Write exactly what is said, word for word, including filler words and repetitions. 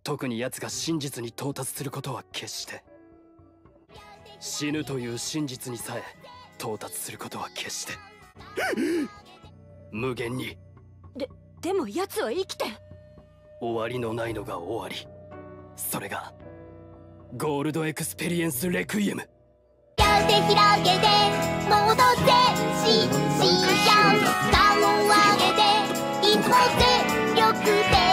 特に奴が真実に到達することは決して、死ぬという真実にさえ到達することは決して無限に。 ででも奴は生きて、 終わりのないのが終わり、それがゴールドエクスペリエンスレクイエム。 やって広げて戻ってししちゃう顔を上げていつも全力で